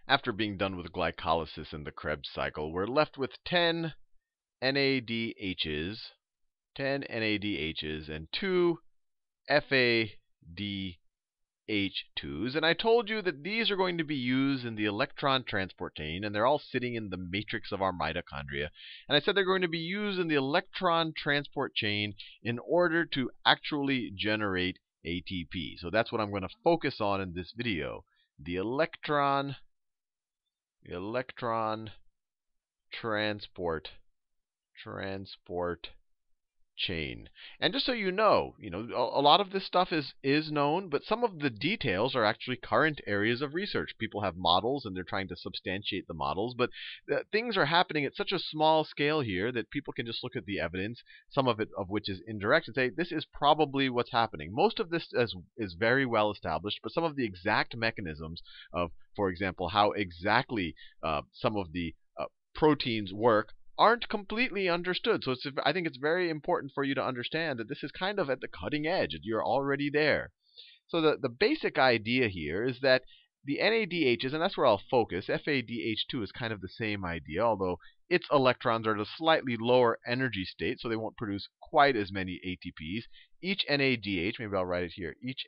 After being done with glycolysis in the Krebs cycle, we're left with 10 NADHs, and 2 FADH2s. And I told you that these are going to be used in the electron transport chain, and they're all sitting in the matrix of our mitochondria. And I said they're going to be used in the electron transport chain in order to actually generate ATP. So that's what I'm going to focus on in this video. The electron transport chain. And just so you know, a lot of this stuff is known, but some of the details are actually current areas of research. People have models and they're trying to substantiate the models, but things are happening at such a small scale here that people can just look at the evidence, some of it of which is indirect, and say this is probably what's happening. Most of this is very well established, but some of the exact mechanisms of, for example, how exactly some of the proteins work aren't completely understood. So I think it's very important for you to understand that this is kind of at the cutting edge. You're already there. So the basic idea here is that the NADHs, and that's where I'll focus, FADH2 is kind of the same idea, although its electrons are at a slightly lower energy state, so they won't produce quite as many ATPs. Each NADH, maybe I'll write it here, each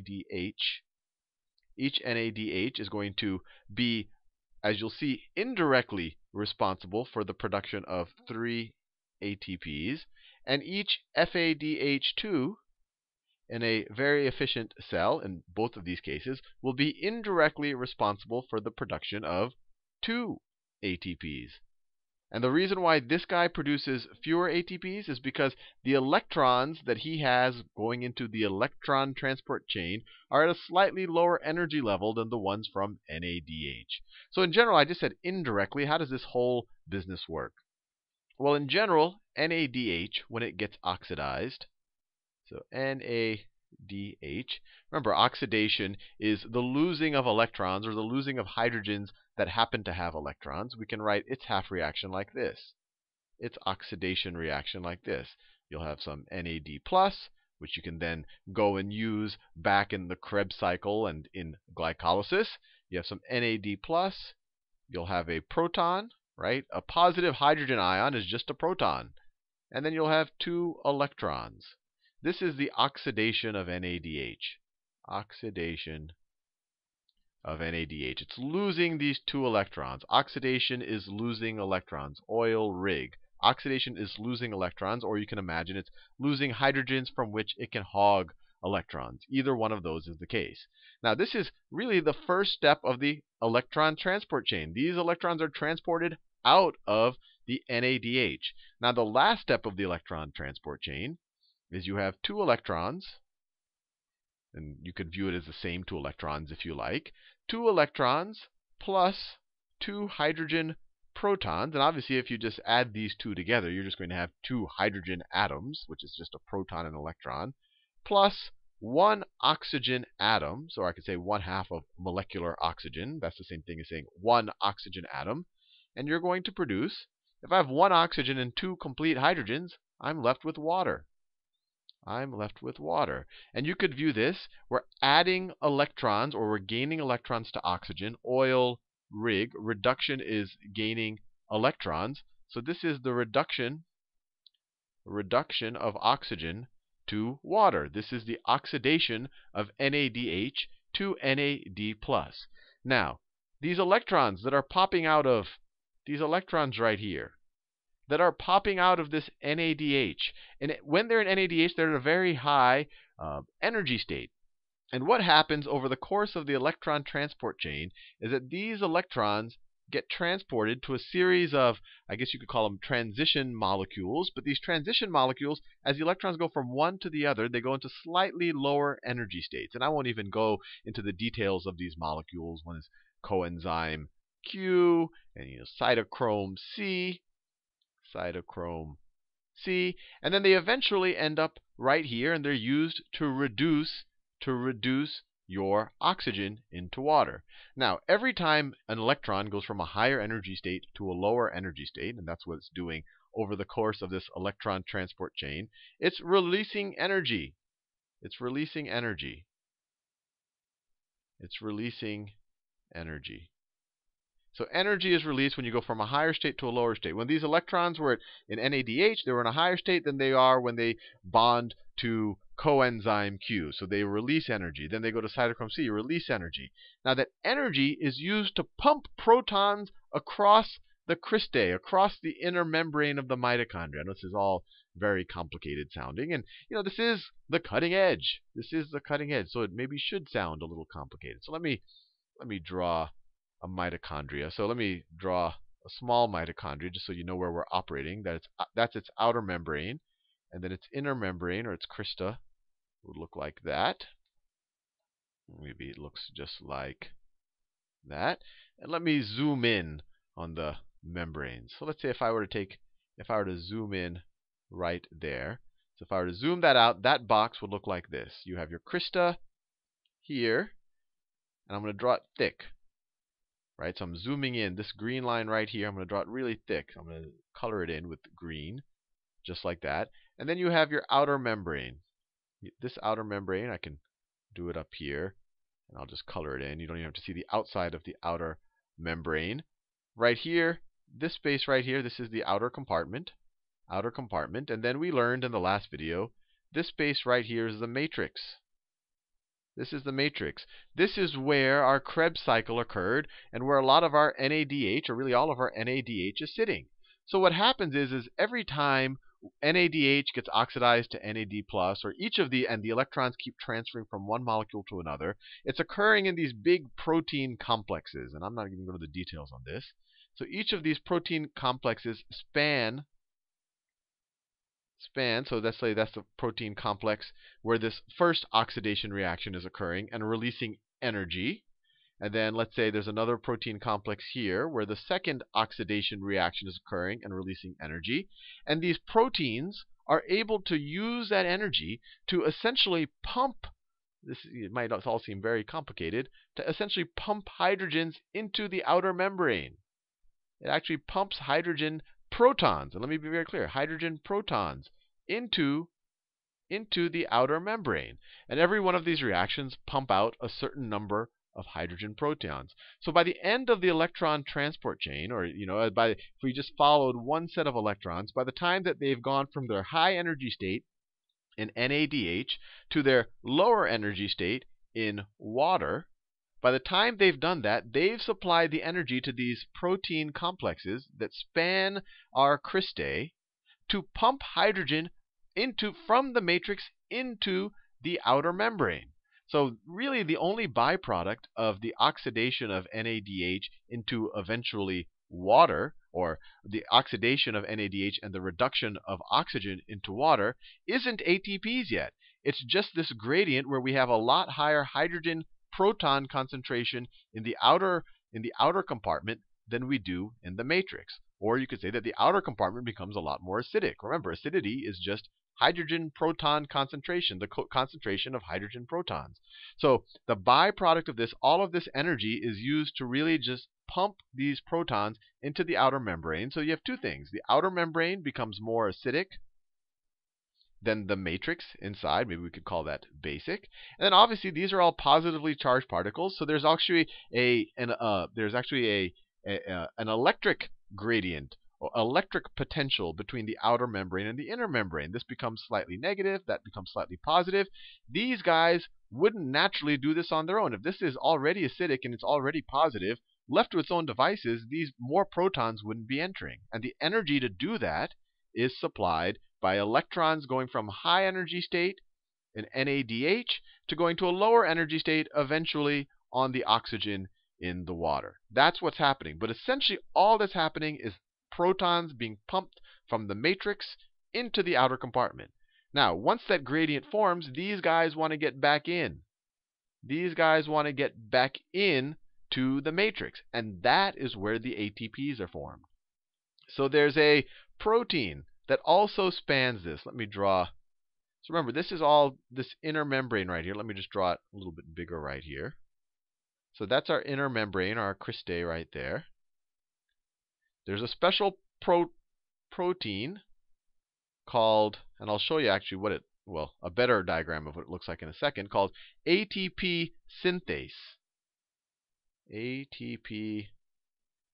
NADH is going to be, as you'll see, indirectly responsible for the production of 3 ATPs. And each FADH2 in a very efficient cell, in both of these cases, will be indirectly responsible for the production of 2 ATPs. And the reason why this guy produces fewer ATPs is because the electrons that he has going into the electron transport chain are at a slightly lower energy level than the ones from NADH. So in general, I just said indirectly. How does this whole business work? Well, in general, NADH, when it gets oxidized, so NADH, remember, oxidation is the losing of electrons or the losing of hydrogens that happen to have electrons. We can write its half reaction like this. Its oxidation reaction like this. You'll have some NAD+, which you can then go and use back in the Krebs cycle and in glycolysis. You have some NAD+. You'll have a proton, right? A positive hydrogen ion is just a proton. And then you'll have 2 electrons. This is the oxidation of NADH. Oxidation of NADH. It's losing these 2 electrons. Oxidation is losing electrons. Oil rig. Oxidation is losing electrons, or you can imagine it's losing hydrogens from which it can hog electrons. Either one of those is the case. Now, this is really the first step of the electron transport chain. These electrons are transported out of the NADH. Now, the last step of the electron transport chain is you have 2 electrons, and you could view it as the same 2 electrons if you like. 2 electrons plus 2 hydrogen protons. And obviously, if you just add these 2 together, you're just going to have 2 hydrogen atoms, which is just a proton and electron, plus 1 oxygen atom. So I could say 1/2 of molecular oxygen. That's the same thing as saying 1 oxygen atom. And you're going to produce, if I have 1 oxygen and 2 complete hydrogens, I'm left with water. And you could view this, we're adding electrons, or we're gaining electrons to oxygen. Oil rig. Reduction is gaining electrons. So this is the reduction of oxygen to water. This is the oxidation of NADH to NAD+. Now, these electrons that are popping out of, these electrons right here, that are popping out of this NADH. And when they're in NADH, they're at a very high energy state. And what happens over the course of the electron transport chain is that these electrons get transported to a series of, I guess you could call them transition molecules. But these transition molecules, as the electrons go from one to the other, they go into slightly lower energy states. And I won't even go into the details of these molecules. One is coenzyme Q, and cytochrome C. And then they eventually end up right here, and they're used to reduce your oxygen into water. Now, every time an electron goes from a higher energy state to a lower energy state, and that's what it's doing over the course of this electron transport chain, it's releasing energy. It's releasing energy. So energy is released when you go from a higher state to a lower state. When these electrons were in NADH, they were in a higher state than they are when they bond to coenzyme Q. So they release energy. Then they go to cytochrome C, release energy. Now that energy is used to pump protons across the cristae, across the inner membrane of the mitochondria. This is all very complicated sounding. And, this is the cutting edge. This is the cutting edge. So it maybe should sound a little complicated. So let me draw a mitochondria. So let me draw a small mitochondria just so you know where we're operating. That's its outer membrane. And then its inner membrane, or its crista, would look like that. Maybe it looks just like that. And let me zoom in on the membranes. So let's say if I were to zoom in right there. So if I were to zoom that out, that box would look like this. You have your crista here, and I'm going to draw it thick. Right? So I'm zooming in. This green line right here, I'm going to draw it really thick. I'm going to color it in with green, just like that. And then you have your outer membrane. This outer membrane, I can do it up here, and I'll just color it in. You don't even have to see the outside of the outer membrane. Right here, this space right here, this is the outer compartment. And then we learned in the last video, this space right here is the matrix. This is the matrix. This is where our Krebs cycle occurred and where a lot of our NADH, or really all of our NADH, is sitting. So what happens is every time NADH gets oxidized to NAD+, or and the electrons keep transferring from one molecule to another, it's occurring in these big protein complexes. And I'm not even going to go into the details on this. So each of these protein complexes span. So let's say that's the protein complex where this first oxidation reaction is occurring and releasing energy. And then let's say there's another protein complex here where the second oxidation reaction is occurring and releasing energy. And these proteins are able to use that energy to essentially pump, it might all seem very complicated, to essentially pump hydrogens into the outer membrane. It actually pumps hydrogen protons, and let me be very clear, hydrogen protons into the outer membrane. And every one of these reactions pump out a certain number of hydrogen protons. So by the end of the electron transport chain, or if we just followed one set of electrons, by the time that they've gone from their high energy state in NADH to their lower energy state in water, by the time they've done that, they've supplied the energy to these protein complexes that span our cristae to pump hydrogen from the matrix into the outer membrane. So really the only byproduct of the oxidation of NADH into eventually water, or the oxidation of NADH and the reduction of oxygen into water, isn't ATPs yet. It's just this gradient where we have a lot higher hydrogen proton concentration in the outer compartment than we do in the matrix. Or you could say that the outer compartment becomes a lot more acidic. Remember, acidity is just hydrogen proton concentration, the concentration of hydrogen protons. So the byproduct of this, all of this energy is used to really just pump these protons into the outer membrane. So you have two things. The outer membrane becomes more acidic than the matrix inside. Maybe we could call that basic. And then obviously these are all positively charged particles. So there's actually an electric gradient, or electric potential between the outer membrane and the inner membrane. This becomes slightly negative, that becomes slightly positive. These guys wouldn't naturally do this on their own. If this is already acidic and it's already positive, left to its own devices, these more protons wouldn't be entering. And the energy to do that is supplied by electrons going from high energy state in NADH to going to a lower energy state eventually on the oxygen in the water. That's what's happening. But essentially all that's happening is protons being pumped from the matrix into the outer compartment. Now, once that gradient forms, these guys want to get back in. These guys want to get back in to the matrix. And that is where the ATPs are formed. So there's a protein that also spans this. Let me draw. So remember, this is all this inner membrane right here. Let me just draw it a little bit bigger right here. So that's our inner membrane, our cristae right there. There's a special protein called, and I'll show you actually a better diagram of what it looks like in a second, called Atp synthase. Atp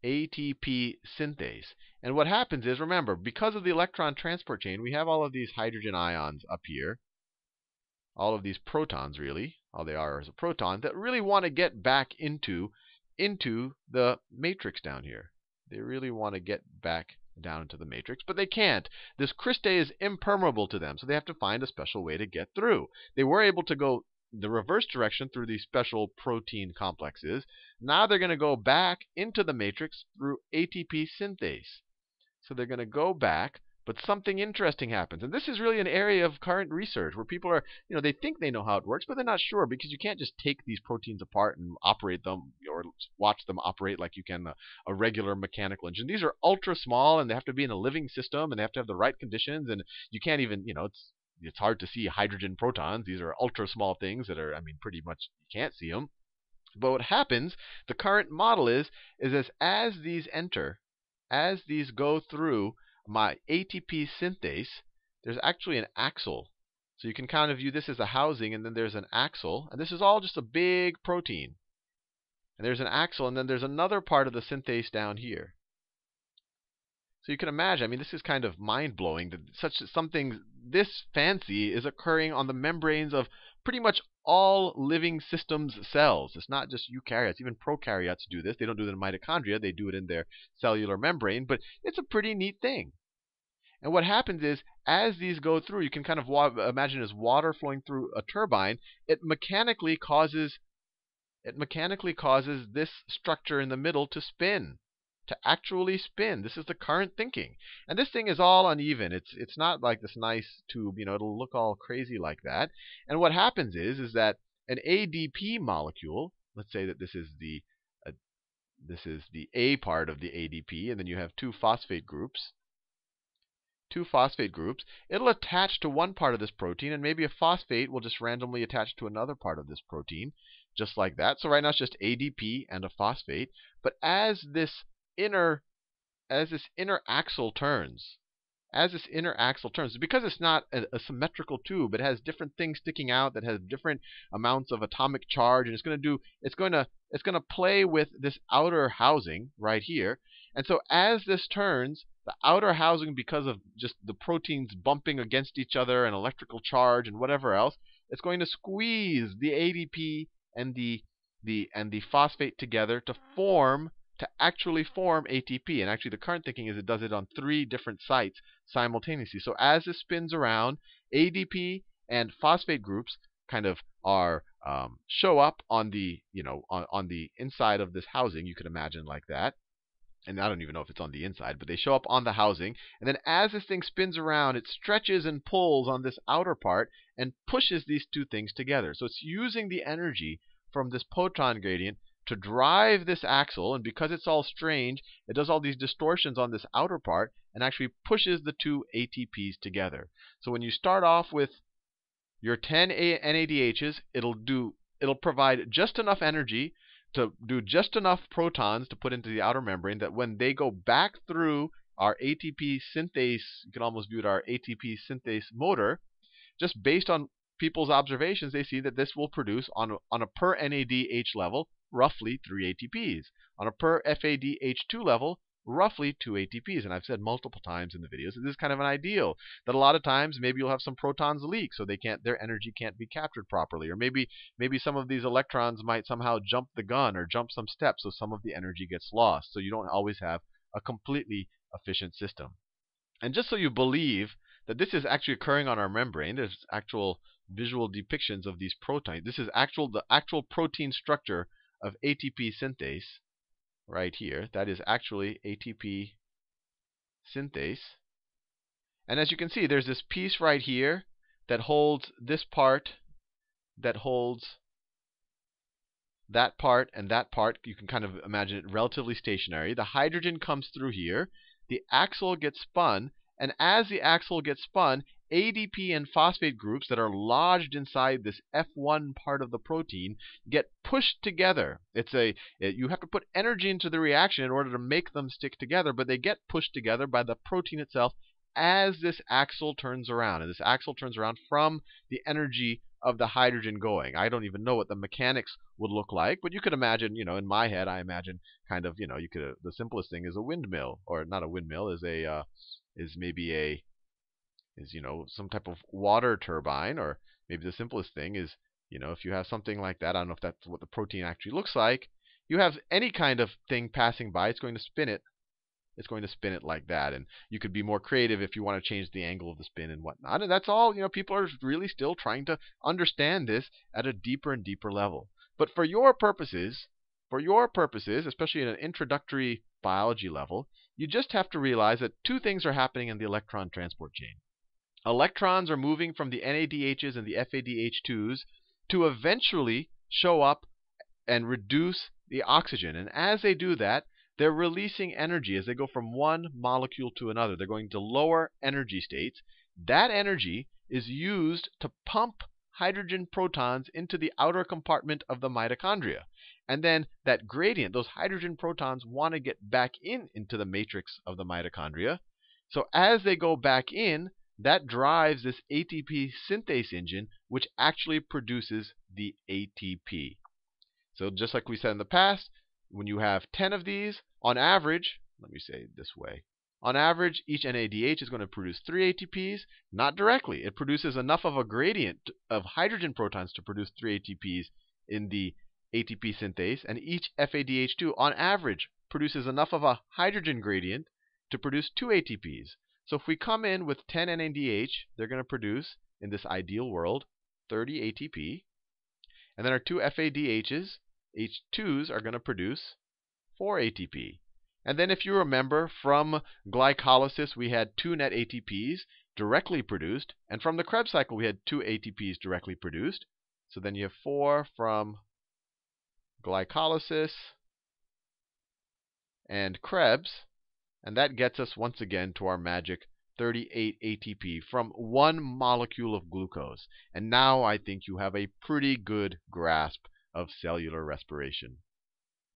ATP synthase. And what happens is, remember, because of the electron transport chain, we have all of these hydrogen ions up here. All of these protons, really, all they are is a proton, that really want to get back into the matrix down here. They really want to get back down into the matrix, but they can't. This cristae is impermeable to them, so they have to find a special way to get through. They were able to go the reverse direction through these special protein complexes. Now they're going to go back into the matrix through ATP synthase. So they're going to go back, but something interesting happens. And this is really an area of current research where people are, they think they know how it works, but they're not sure, because you can't just take these proteins apart and operate them or watch them operate like you can a regular mechanical engine. These are ultra small, and they have to be in a living system, and they have to have the right conditions, and you can't even, it's hard to see hydrogen protons. These are ultra small things that are, pretty much you can't see them. But what happens, the current model is as these enter, as these go through my ATP synthase, there's actually an axle. So you can kind of view this as a housing, and then there's an axle. And this is all just a big protein. And there's an axle, and then there's another part of the synthase down here. So you can imagine, this is kind of mind-blowing that something this fancy is occurring on the membranes of pretty much all living systems cells. It's not just eukaryotes. Even prokaryotes do this. They don't do it in mitochondria. They do it in their cellular membrane. But it's a pretty neat thing. And what happens is, as these go through, you can kind of imagine as water flowing through a turbine. It mechanically causes this structure in the middle to spin. To actually spin. This is the current thinking. And this thing is all uneven. It's not like this nice tube, it'll look all crazy like that. And what happens is that an ADP molecule, let's say that this is the A part of the ADP, and then you have two phosphate groups. It'll attach to one part of this protein, and maybe a phosphate will just randomly attach to another part of this protein, just like that. So right now it's just ADP and a phosphate. But as this inner axle turns, because it's not a symmetrical tube, it has different things sticking out that has different amounts of atomic charge, and it's going to play with this outer housing right here. And so as this turns, the outer housing, because of just the proteins bumping against each other and electrical charge and whatever else, it's going to squeeze the ADP and the phosphate together to actually form ATP. And actually the current thinking is it does it on 3 different sites simultaneously. So as this spins around, ADP and phosphate groups kind of show up on the on the inside of this housing. You could imagine like that. And I don't even know if it's on the inside, but they show up on the housing. And then as this thing spins around, it stretches and pulls on this outer part and pushes these two things together. So it's using the energy from this proton gradient to drive this axle. And because it's all strange, it does all these distortions on this outer part and actually pushes the two ATPs together. So when you start off with your 10 NADHs, it'll provide just enough energy to do just enough protons to put into the outer membrane that when they go back through our ATP synthase, you can almost view it our ATP synthase motor, just based on people's observations, they see that this will produce on a per NADH level roughly 3 ATPs. On a per FADH2 level, roughly 2 ATPs. And I've said multiple times in the videos that this is kind of an ideal. That a lot of times maybe you'll have some protons leak, so their energy can't be captured properly. Or maybe some of these electrons might somehow jump the gun or jump some steps, so some of the energy gets lost. So you don't always have a completely efficient system. And just so you believe that this is actually occurring on our membrane, there's actual visual depictions of these proteins. This is the actual protein structure of ATP synthase right here. That is actually ATP synthase. And as you can see, there's this piece right here that holds this part, that holds that part and that part. You can kind of imagine it relatively stationary. The hydrogen comes through here. The axle gets spun. And as the axle gets spun, ADP and phosphate groups that are lodged inside this F1 part of the protein get pushed together. You have to put energy into the reaction in order to make them stick together, but they get pushed together by the protein itself as this axle turns around. And this axle turns around from the energy of the hydrogen going. I don't even know what the mechanics would look like, but you could imagine, in my head, I imagine kind of, you could the simplest thing is a windmill, or not a windmill, is maybe some type of water turbine, or maybe the simplest thing is, if you have something like that, I don't know if that's what the protein actually looks like. You have any kind of thing passing by, it's going to spin it. It's going to spin it like that. And you could be more creative if you want to change the angle of the spin and whatnot. And that's all, people are really still trying to understand this at a deeper and deeper level. But for your purposes, especially at an introductory biology level, you just have to realize that two things are happening in the electron transport chain. Electrons are moving from the NADHs and the FADH2s to eventually show up and reduce the oxygen. And as they do that, they're releasing energy as they go from one molecule to another. They're going to lower energy states. That energy is used to pump hydrogen protons into the outer compartment of the mitochondria. And then that gradient, those hydrogen protons want to get back into the matrix of the mitochondria. So as they go back in, that drives this ATP synthase engine, which actually produces the ATP. So just like we said in the past, when you have 10 of these, on average, let me say it this way, on average, each NADH is going to produce 3 ATPs. Not directly. It produces enough of a gradient of hydrogen protons to produce 3 ATPs in the ATP synthase. And each FADH2, on average, produces enough of a hydrogen gradient to produce 2 ATPs. So if we come in with 10 NADH, they're going to produce, in this ideal world, 30 ATP. And then our 2 FADHs, H2s, are going to produce 4 ATP. And then if you remember, from glycolysis, we had 2 net ATPs directly produced. And from the Krebs cycle, we had 2 ATPs directly produced. So then you have 4 from glycolysis and Krebs. And that gets us once again to our magic 38 ATP from one molecule of glucose. And now I think you have a pretty good grasp of cellular respiration.